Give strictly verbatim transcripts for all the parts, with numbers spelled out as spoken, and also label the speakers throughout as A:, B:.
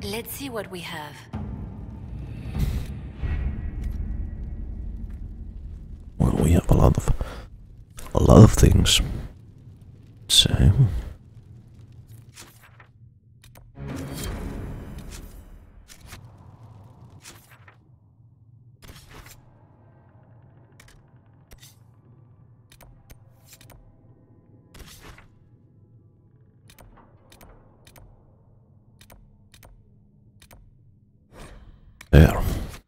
A: Let's see what we have.
B: Well, we have a lot of a lot of things. So there.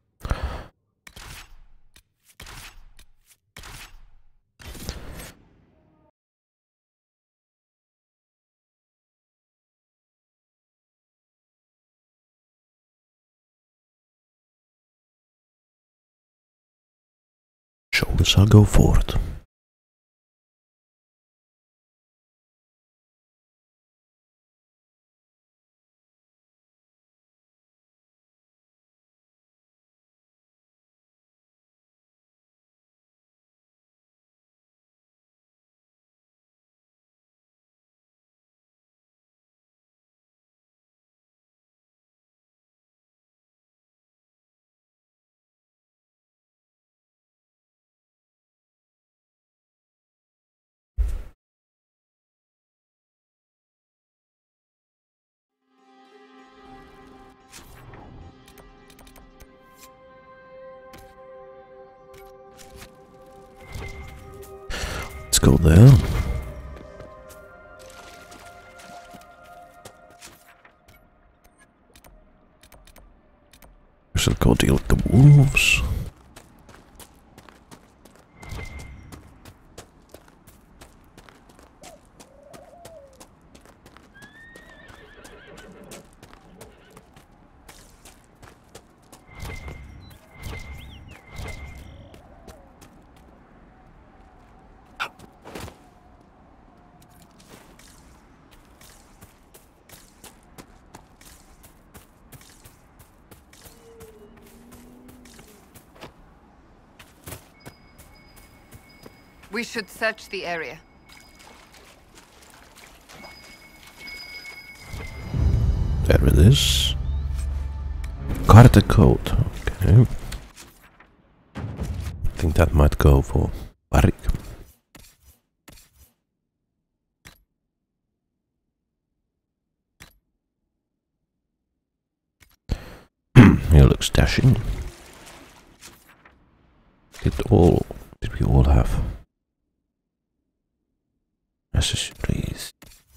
B: So we shall go forward. Let's go there. We shall go deal with the wolves.
C: We should search the area.
B: There it is. Carta code. Okay. I think that might go for Barik. He looks dashing. Did all did we all have accessories?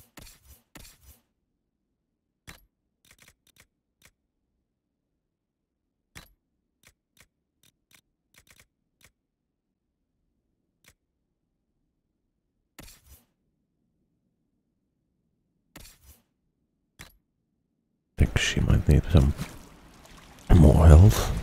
B: I think she might need some more health.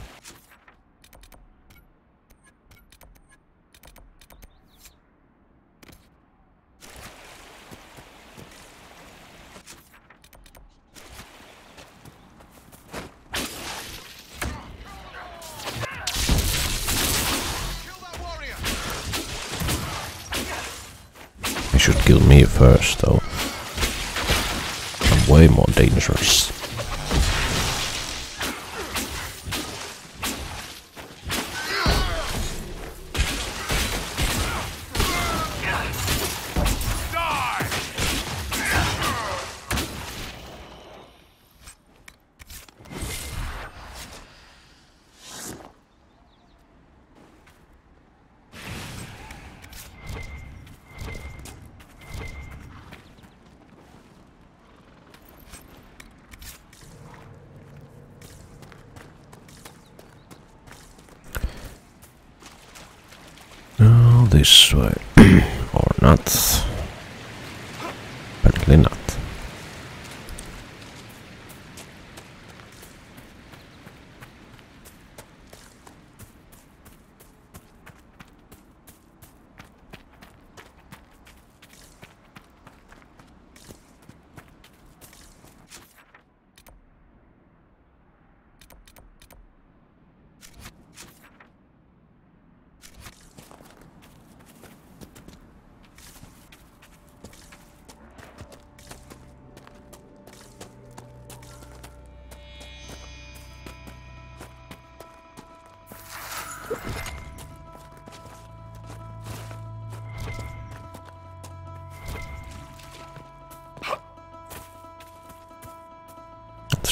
B: He should kill me first, though. I'm way more dangerous. Now this way. Or not. Apparently not.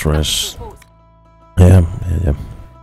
B: rest. Yeah, yeah, yeah.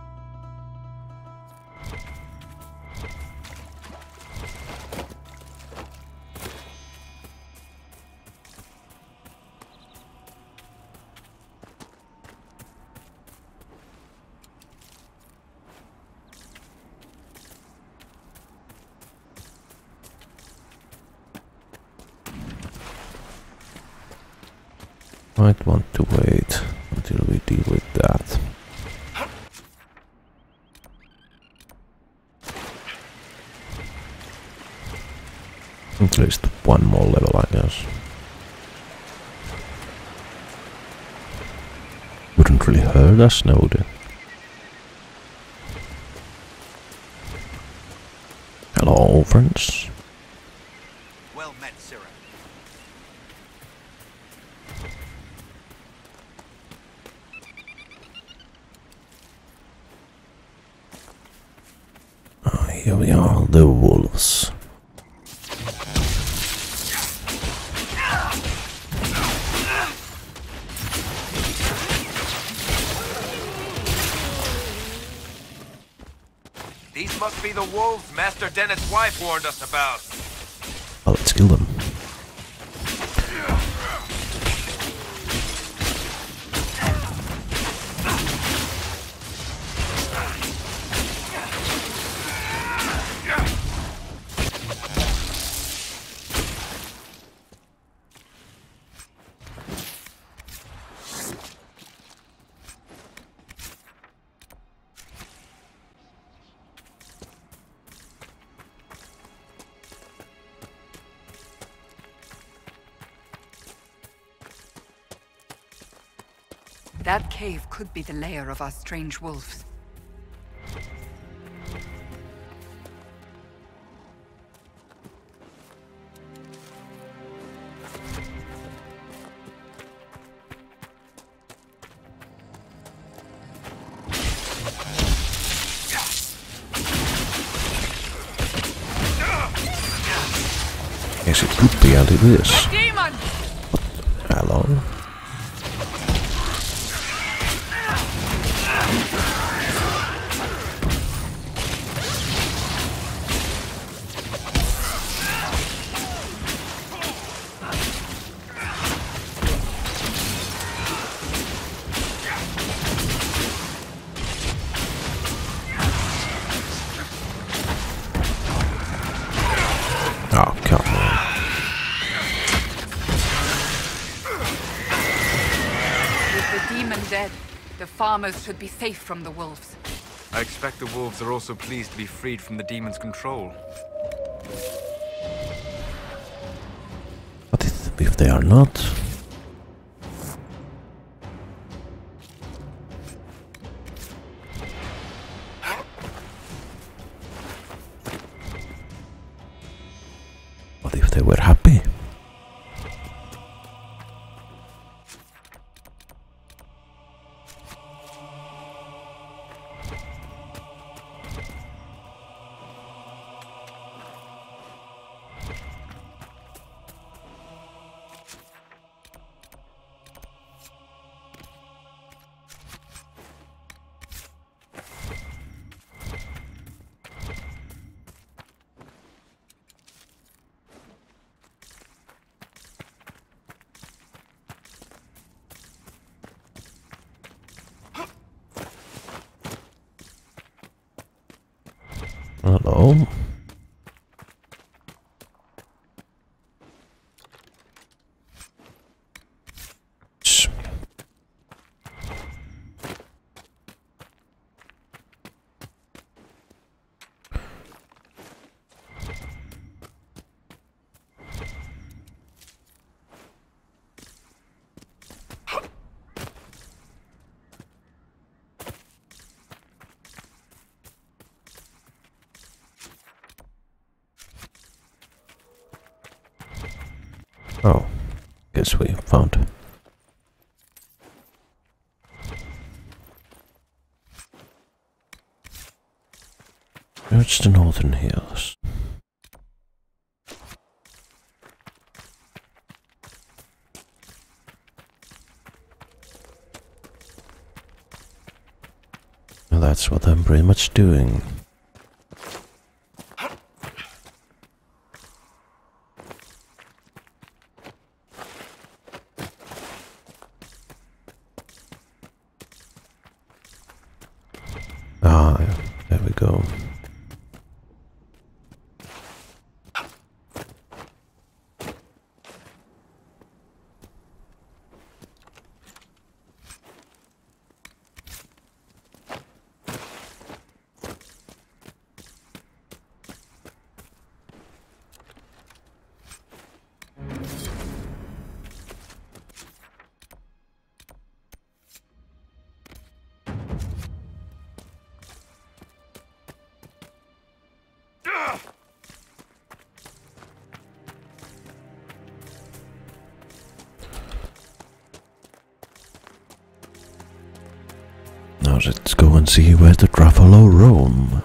B: Might want to wait until we deal with that. At least one more level, I guess. Wouldn't really hurt us, no, would it? Hello, friends.
A: Well met, Sirrah.
B: Oh, here we are, the wolves.
A: These must be the wolves Master Dennett's wife warned us about.
B: Well, let's kill them.
C: That cave could be the lair of our strange wolves.
B: Yes, it could be, and it is.
C: Demon!
B: Hello. Oh, come on.
C: With the demon dead, the farmers should be safe from the wolves.
A: I expect the wolves are also pleased to be freed from the demon's control.
B: What if, if they are not? What if they were happy? Hello. Shh. Oh, guess we found. Search the northern hills. That's what I'm pretty much doing. Ah, there we go. Now let's go and see where the Gruffalo roam.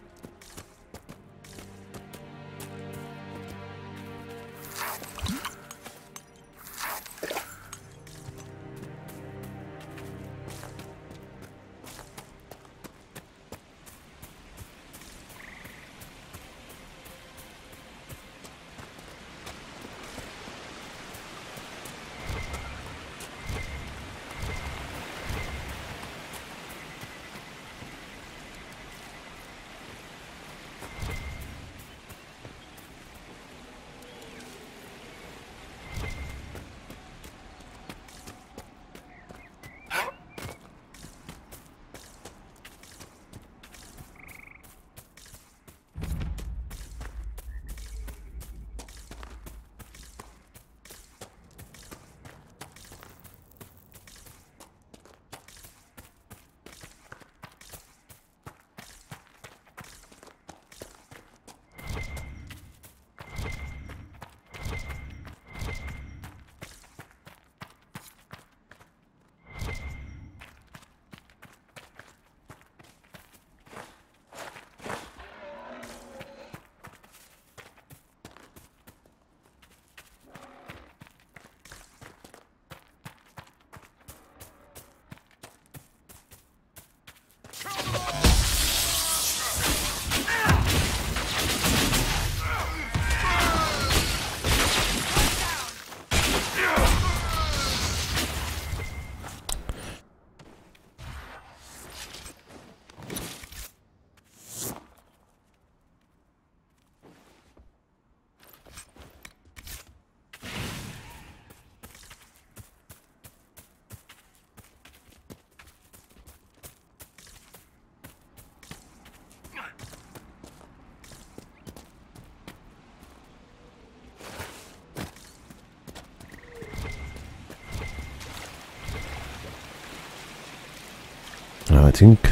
B: I think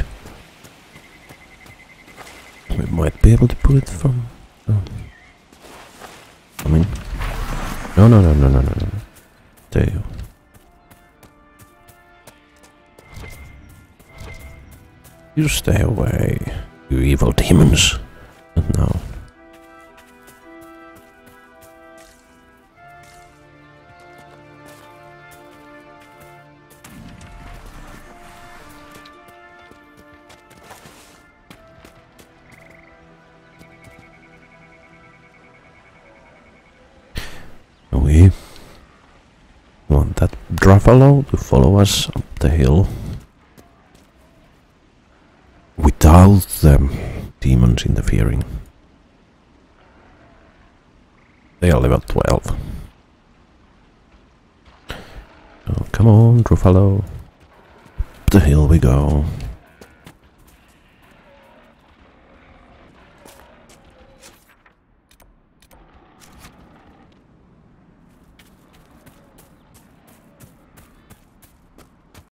B: we might be able to pull it from. Oh. I mean, no, no, no, no, no, no, no. There you go. You stay away, you evil demons. And now. We want that Gruffalo to follow us up the hill without the demons interfering. They are level twelve. So come on, Gruffalo. Up the hill we go.